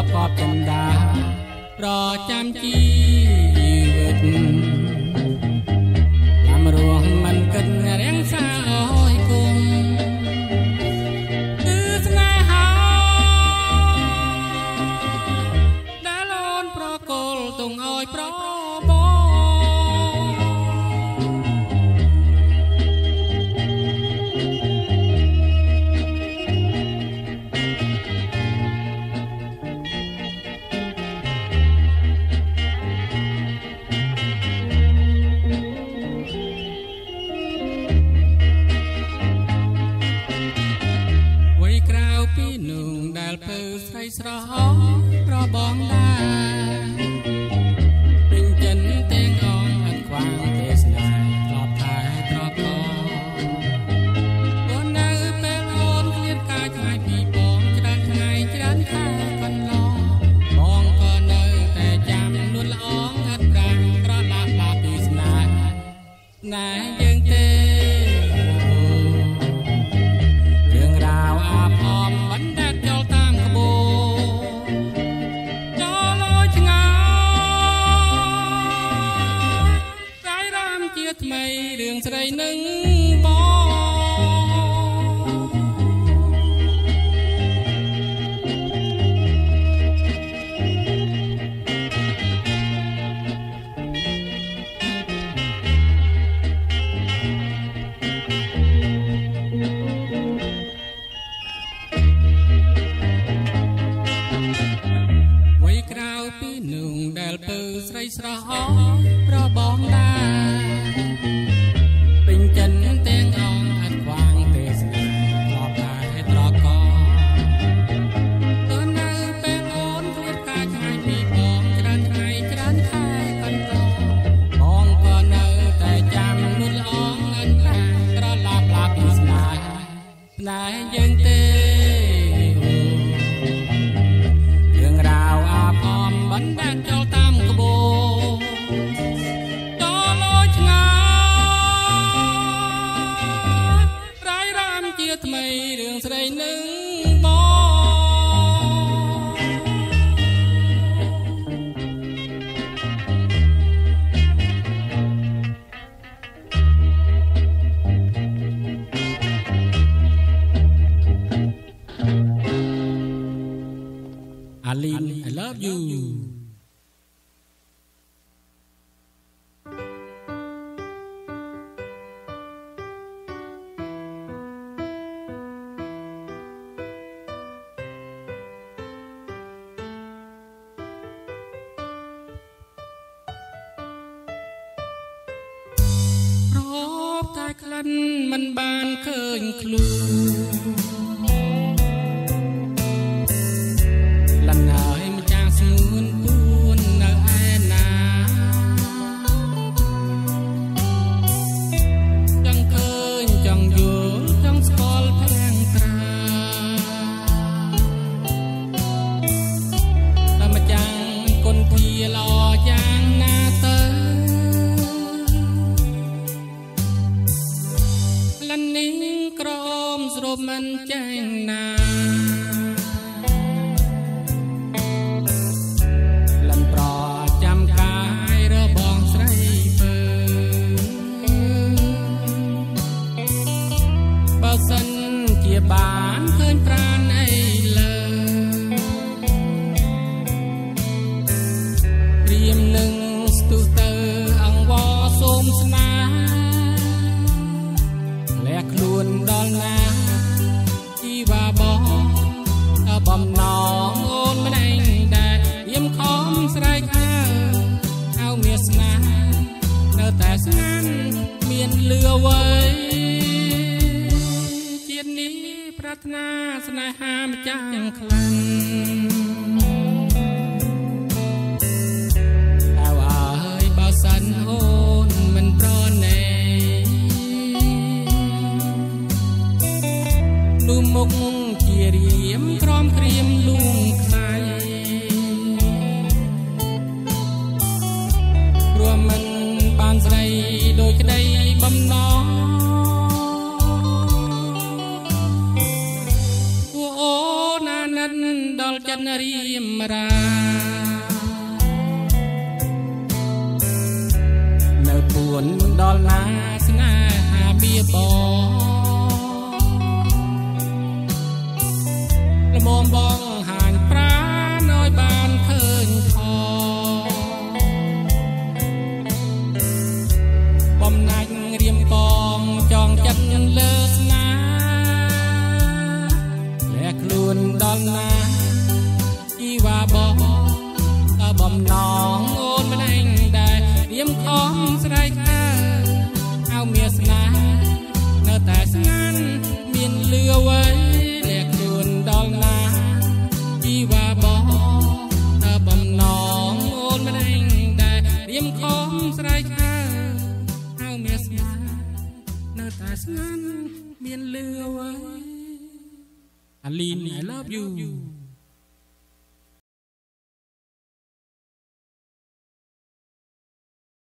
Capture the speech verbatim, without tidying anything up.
อบกอบจันดาประจำชีวิตลำรวงมันเกินเรียงสาวกุมคือสนาหาดาลอนโปรโกลตรงอ้อยโปรบស្រស់ប្របងដាពេញចិនទាំងអងអត់ខ្វាងទេសនាក្លបថែត្រកអូននៅពេលអូនឃ្លានកាយថ្ងៃពីបងច្រើនថ្ងៃច្រើនខែកន្លងបងក៏នៅតែចាំនួនល្អងអត់ប្រាំងប្រឡាប់ឡាពីស្នេហ៍ណែយើងទេរឿងរ៉ាវអាប់អមមិនដែលចោលតាមក្បូរថ្មីរឿងស្រីនឹងវ័យក្រៅពីនឹងដែលពើស្រីស្រស់ប្របងដាពេញចិនទាំងអងអត់ខ្វាងទេសនាក្លបតែត្រកអូននៅពេលអូនឃ្លានកាយថ្ងៃពីបងច្រើនថ្ងៃច្រើនខែកន្លងបងក៏នៅតែចាំនួនល្អងអិនខាងត្រឡាប់ឡាពីស្នេហ៍ស្នេហ៍យើងទេរឿងរ៉ាវអាប់អមមិនដែលចោលតាមក្បូរថ្មីរឿងស្រីនឹងបងអាលីន I love youតែក្លិនមិនបានឃើញខ្លួនលំណាយម្ចាស់ស្ងួនពួននៅឯណាចង់ឃើញចង់យល់ចង់ស្គាល់ផ្លាំងត្រាតែម្ចាស់គុណធាល្អយ៉ាងណាទៅនេះក្រមស្រូបមិនចេញណាលំប្រចាំកាយរបងស្រីពើបើសិនជាបានឃើញប្រាណអីលើព្រាមនឹងស្ទុះទៅអង្វរសូមស្នាខ្លួនដល់ណាជីវ៉ាបងបំណងអូនមិនឯងដែលយំខំស្រែកហៅហៅមានស្នេហ៍នៅតែស្ងាត់មានលឺអ្វីជាតិនេះប្រាថ្នាស្នេហាម្ចាស់យ៉ាងខ្លាំងតែហើយបើសិនអូនមិនប្រណីលុំមុខជារៀមក្រំក្រៀមលួងខ្សែព្រមមិនបានស្រីដូចក្តីបំណងអូណានិតដល់จันรีมราในปวนดอลนาสนาหาเบียบอละมองบองห่างปราน้อยบานเคินทอบอมนักเรียมปองจองจันเลิศนาและคลุนดอลนาอีว่าบอตาบอมน้องโอนมาได้ได้เรียมของสลายข้าเอาเมียสนาเนื้อแต่สงานเมียนเลือไว้และคลุนดอลนาอีว่าบอตาบอมน้องโอนมาได้ได้เรียมของสลายข้าเอาเมียสนาเนื้อแต่สงานเมียนเลือไว้ Aline I love you